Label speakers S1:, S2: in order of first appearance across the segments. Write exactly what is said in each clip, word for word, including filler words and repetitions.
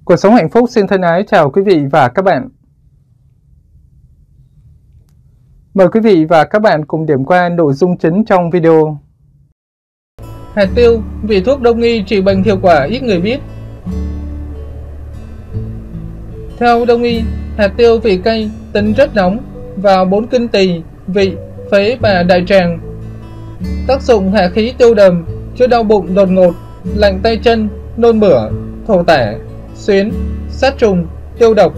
S1: Cuộc sống hạnh phúc xin thân ái chào quý vị và các bạn. Mời quý vị và các bạn cùng điểm qua nội dung chính trong video. Hạt tiêu, vị thuốc đông y trị bệnh hiệu quả ít người biết. Theo đông y, hạt tiêu vị cay, tính rất nóng, vào bốn kinh tỳ, vị, phế và đại tràng. Tác dụng hạ khí tiêu đờm, chữa đau bụng đột ngột, lạnh tay chân, nôn mửa, thổ tả, xuyến, sát trùng, tiêu độc.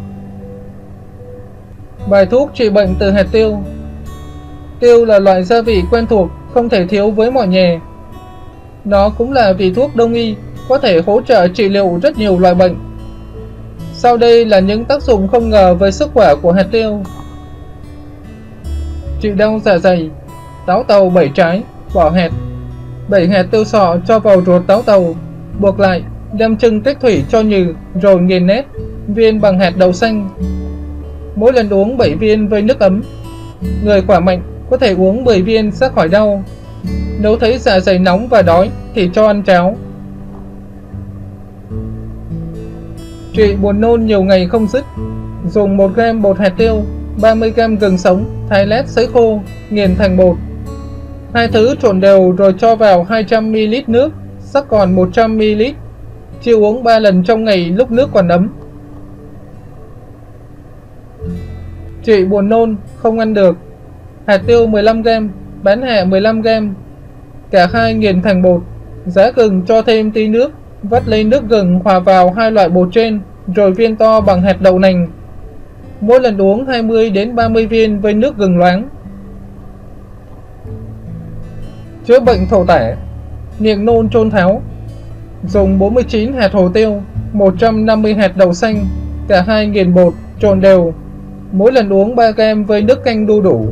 S1: Bài thuốc trị bệnh từ hạt tiêu. Tiêu là loại gia vị quen thuộc, không thể thiếu với mọi nhà. Nó cũng là vị thuốc đông y, có thể hỗ trợ trị liệu rất nhiều loại bệnh. Sau đây là những tác dụng không ngờ với sức khỏe của hạt tiêu. Trị đau dạ dày. Táo tàu bảy trái, bỏ hạt. bảy hạt tiêu sọ cho vào ruột táo tàu, buộc lại, đem trưng tích thủy cho nhừ, rồi nghiền nét, viên bằng hạt đậu xanh. Mỗi lần uống bảy viên với nước ấm. Người khỏe mạnh có thể uống mười viên sẽ khỏi đau. Nếu thấy dạ dày nóng và đói thì cho ăn cháo. Trị buồn nôn nhiều ngày không dứt. Dùng một gam bột hạt tiêu, ba mươi gam gừng sống, thái lát sấy khô, nghiền thành bột. Hai thứ trộn đều rồi cho vào hai trăm mi li lít nước, sắc còn một trăm mi li lít. Chia uống ba lần trong ngày lúc nước còn ấm. Trị buồn nôn, không ăn được. Hạt tiêu mười lăm gam, bán hạ mười lăm gam. Cả hai nghiền thành bột. Giá gừng cho thêm tí nước, vắt lên nước gừng hòa vào hai loại bột trên, rồi viên to bằng hạt đậu nành. Mỗi lần uống hai mươi đến ba mươi viên với nước gừng loãng. Chữa bệnh thổ tả, miệng nôn trôn tháo. Dùng bốn mươi chín hạt hồ tiêu, một trăm năm mươi hạt đậu xanh, cả hai nghiền bột, trộn đều. Mỗi lần uống ba gam với nước canh đu đủ.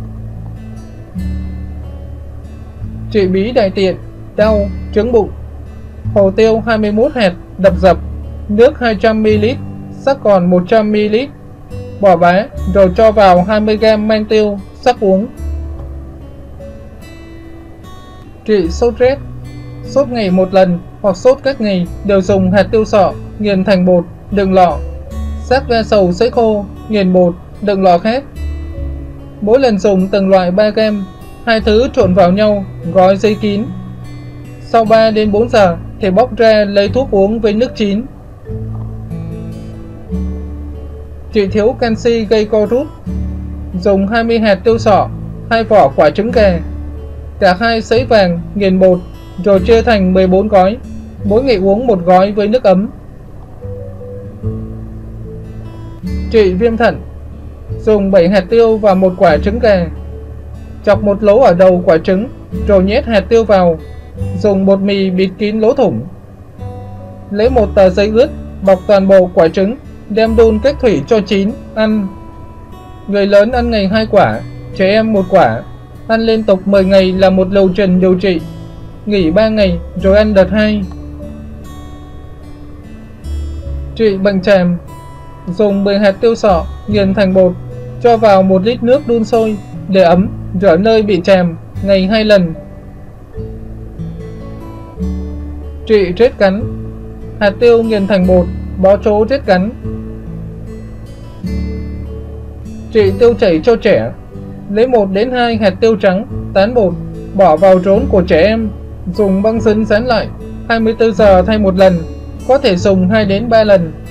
S1: Trị bí đại tiện, đau, trướng bụng. Hồ tiêu hai mươi mốt hạt, đập dập, nước hai trăm mi li lít, sắc còn một trăm mi li lít. Bỏ bã, rồi cho vào hai mươi gam măng tiêu, sắc uống. Trị sốt rét. Sốt ngày một lần hoặc sốt các ngày đều dùng hạt tiêu sọ, nghiền thành bột, đựng lọ. Xác ve sầu sấy khô, nghiền bột, đựng lọ khác. Mỗi lần dùng từng loại ba gam, hai thứ trộn vào nhau, gói giấy kín. Sau ba đến bốn giờ thì bóc ra lấy thuốc uống với nước chín. Trị thiếu canxi gây co rút. Dùng hai mươi hạt tiêu sọ, hai vỏ quả trứng gà. Cả hai sấy vàng, nghiền bột, rồi chia thành mười bốn gói, mỗi ngày uống một gói với nước ấm. Trị viêm thận. Dùng bảy hạt tiêu và một quả trứng gà. Chọc một lỗ ở đầu quả trứng, rồi nhét hạt tiêu vào. Dùng bột mì bịt kín lỗ thủng. Lấy một tờ giấy ướt, bọc toàn bộ quả trứng, đem đun cách thủy cho chín, ăn. Người lớn ăn ngày hai quả, trẻ em một quả. Ăn liên tục mười ngày là một liệu trình điều trị. Nghỉ ba ngày rồi ăn đợt hai. Trị bệnh tràm. Dùng mười hạt tiêu sọ, nghiền thành bột, cho vào một lít nước đun sôi, để ấm, rửa nơi bị tràm, ngày hai lần. Trị rết cắn. Hạt tiêu nghiền thành bột, bó trố rết cắn. Trị tiêu chảy cho trẻ. Lấy một đến hai hạt tiêu trắng, tán bột, bỏ vào rốn của trẻ em, dùng băng dính dán lại, hai mươi tư giờ thay một lần, có thể dùng hai đến ba lần.